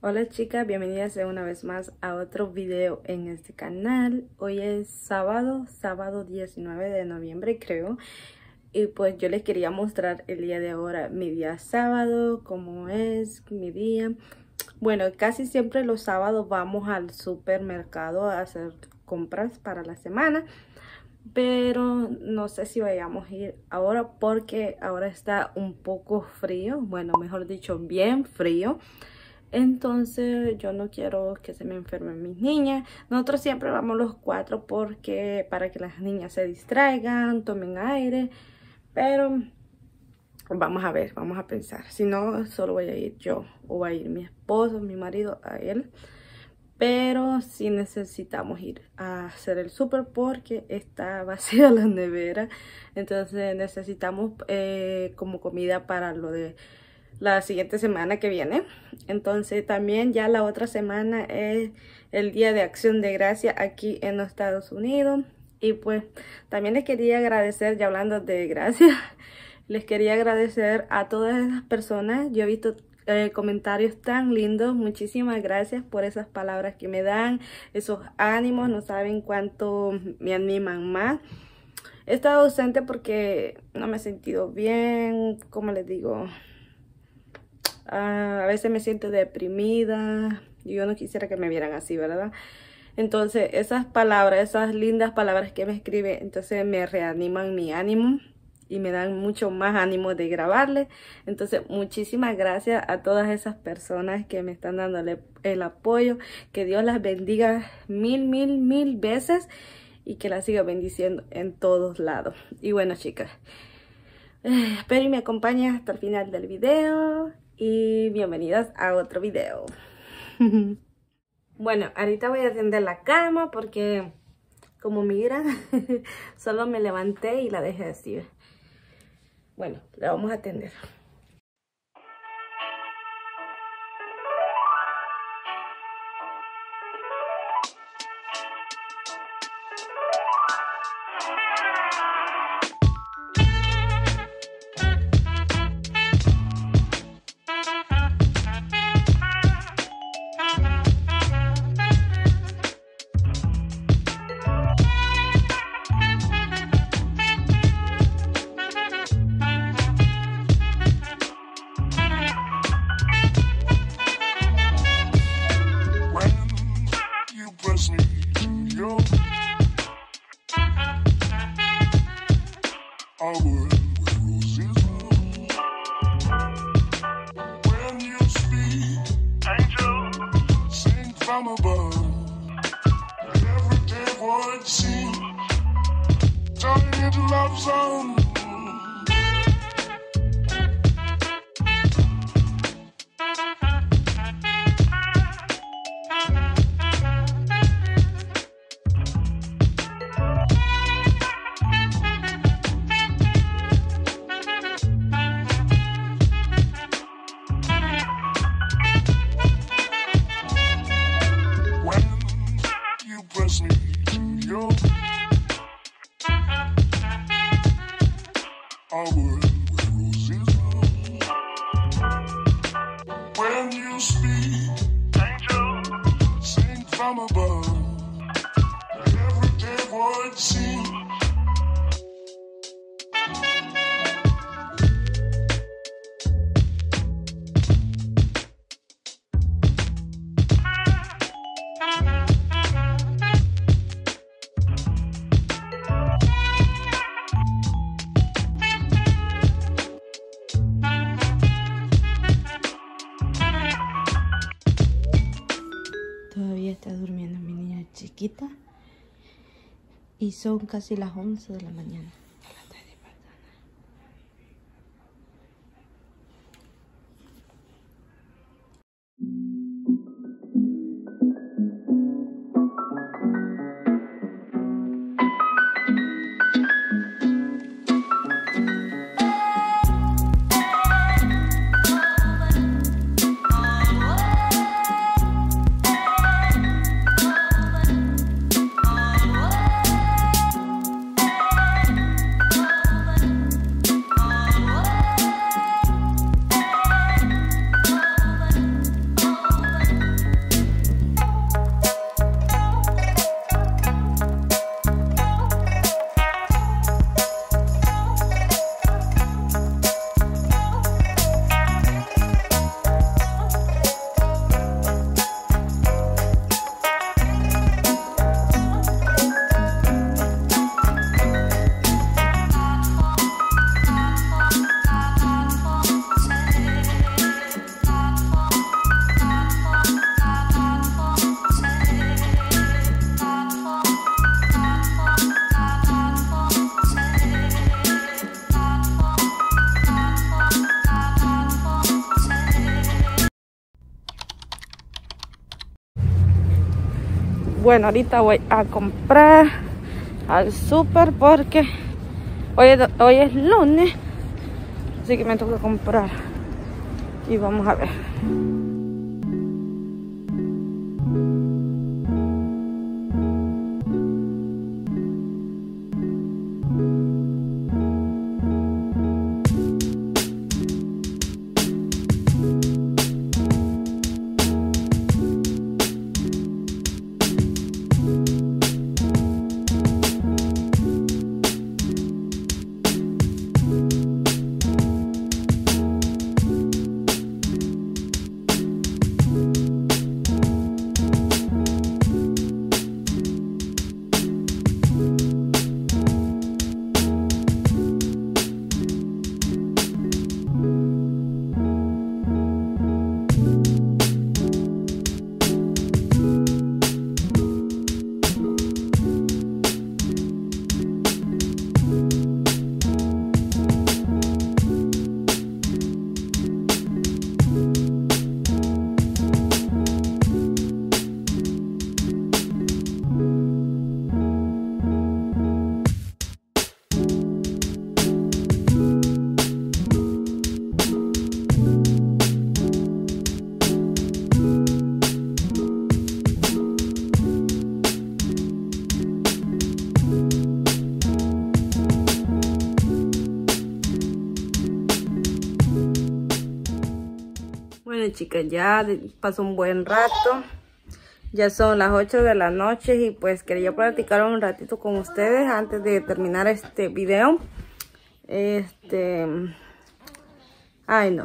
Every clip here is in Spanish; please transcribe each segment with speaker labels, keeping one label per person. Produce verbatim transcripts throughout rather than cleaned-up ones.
Speaker 1: Hola chicas, bienvenidas de una vez más a otro video en este canal. Hoy es sábado, sábado diecinueve de noviembre creo. Y pues yo les quería mostrar el día de ahora, mi día sábado, cómo es mi día. Bueno, casi siempre los sábados vamos al supermercado a hacer compras para la semana. Pero no sé si vayamos a ir ahora porque ahora está un poco frío. Bueno, mejor dicho, bien frío. Entonces yo no quiero que se me enfermen mis niñas. Nosotros siempre vamos los cuatro porque para que las niñas se distraigan, tomen aire. Pero vamos a ver, vamos a pensar. Si no, solo voy a ir yo o va a ir mi esposo, mi marido, a él. Pero sí necesitamos ir a hacer el súper porque está vacía la nevera. Entonces necesitamos eh, como comida para lo de la siguiente semana que viene. Entonces también ya la otra semana es el Día de Acción de Gracia aquí en los Estados Unidos. Y pues también les quería agradecer, ya hablando de gracias, les quería agradecer a todas esas personas. Yo he visto eh, comentarios tan lindos. Muchísimas gracias por esas palabras que me dan, esos ánimos. No saben cuánto me animan más. He estado ausente porque no me he sentido bien, como les digo. Uh, a veces me siento deprimida y yo no quisiera que me vieran así, ¿verdad? Entonces esas palabras, esas lindas palabras que me escriben, entonces me reaniman mi ánimo y me dan mucho más ánimo de grabarles. Entonces muchísimas gracias a todas esas personas que me están dándole el apoyo. Que Dios las bendiga mil, mil, mil veces y que las siga bendiciendo en todos lados. Y bueno chicas, eh, espero y me acompañen hasta el final del video. Y bienvenidas a otro video. Bueno, ahorita voy a tender la cama porque, como miran, solo me levanté y la dejé así. Bueno, la vamos a atender.
Speaker 2: From above, everyday would seem turning into love song. When you speak, angel, sing from above. Everyday word seems
Speaker 1: Todavía está durmiendo mi niña chiquita y son casi las once de la mañana. Bueno, ahorita voy a comprar al súper porque hoy es, hoy es lunes, así que me toca comprar y vamos a ver. Bueno, chicas, ya pasó un buen rato. Ya son las ocho de la noche y pues quería platicar un ratito con ustedes antes de terminar este video. Este... Ay, no.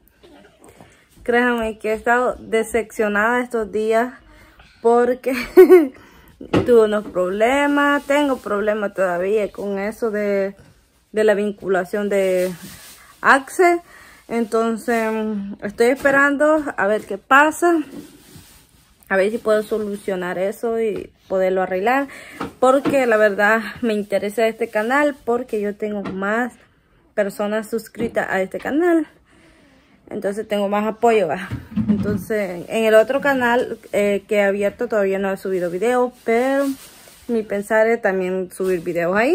Speaker 1: Créanme que he estado decepcionada estos días porque tuve unos problemas. Tengo problemas todavía con eso de, de la vinculación de Access. Entonces estoy esperando a ver qué pasa. A ver si puedo solucionar eso y poderlo arreglar. Porque la verdad me interesa este canal. Porque yo tengo más personas suscritas a este canal. Entonces tengo más apoyo. ¿va? Entonces en el otro canal eh, que he abierto todavía no he subido videos. Pero mi pensar es también subir videos ahí.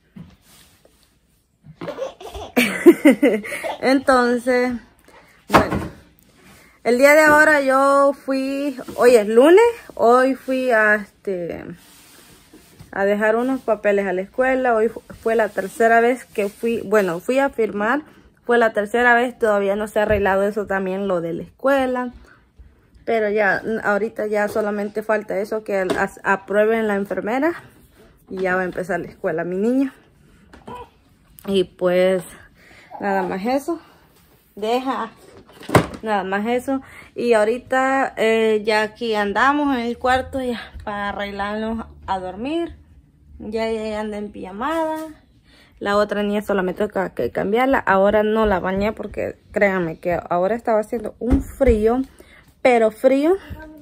Speaker 1: Entonces, bueno, el día de ahora yo fui, hoy es lunes, hoy fui a este a dejar unos papeles a la escuela. Hoy fue la tercera vez que fui, bueno, fui a firmar, fue la tercera vez, todavía no se ha arreglado eso también, lo de la escuela. Pero ya, ahorita ya solamente falta eso, que aprueben la enfermera y ya va a empezar la escuela mi niña. Y pues nada más eso, deja, nada más eso. Y ahorita eh, ya aquí andamos en el cuarto ya para arreglarnos a dormir. Ya ella anda en pijamada. La otra niña solamente toca que cambiarla. Ahora no la bañé porque créanme que ahora estaba haciendo un frío, pero frío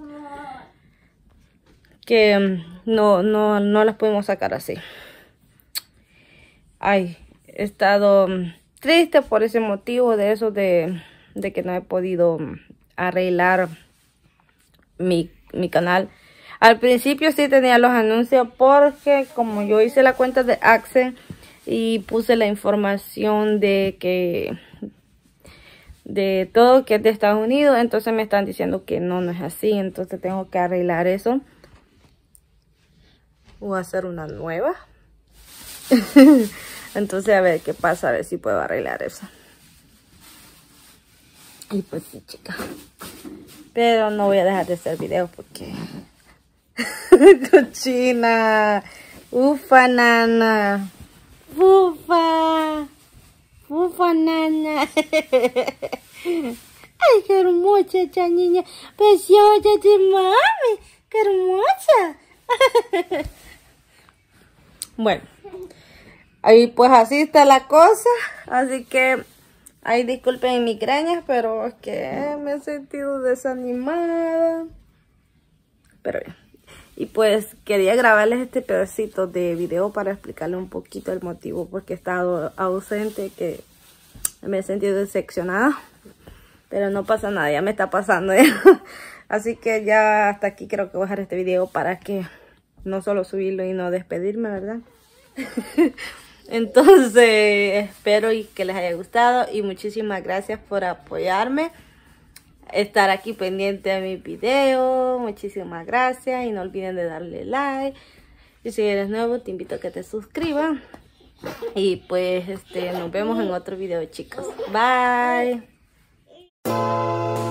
Speaker 1: que no, no, no las pudimos sacar así. Ay, he estado triste por ese motivo de eso de, de que no he podido arreglar mi, mi canal. Al principio sí tenía los anuncios porque como yo hice la cuenta de Access y puse la información de que de todo que es de Estados Unidos, entonces me están diciendo que no, no es así. Entonces tengo que arreglar eso. Voy a hacer una nueva. Entonces a ver qué pasa, a ver si puedo arreglar eso. Y pues sí, chicas. Pero no voy a dejar de hacer videos porque... Cochina. Ufa, nana. Ufa. Ufa, nana. Ay, qué hermosa esta niña. Preciosa de mami. Qué hermosa. Bueno. Ahí pues así está la cosa. Así que... Ay, disculpen mis migrañas, pero es que me he sentido desanimada. Pero bien. Y pues quería grabarles este pedacito de video para explicarles un poquito el motivo porque he estado ausente, que me he sentido decepcionada. Pero no pasa nada, ya me está pasando. ¿eh? Así que ya hasta aquí creo que voy a dejar este video para que no solo subirlo y no despedirme, ¿verdad? Entonces espero y que les haya gustado y muchísimas gracias por apoyarme, estar aquí pendiente de mis videos. Muchísimas gracias y no olviden de darle like. Y si eres nuevo te invito a que te suscribas. Y pues este nos vemos en otro video, chicos. Bye.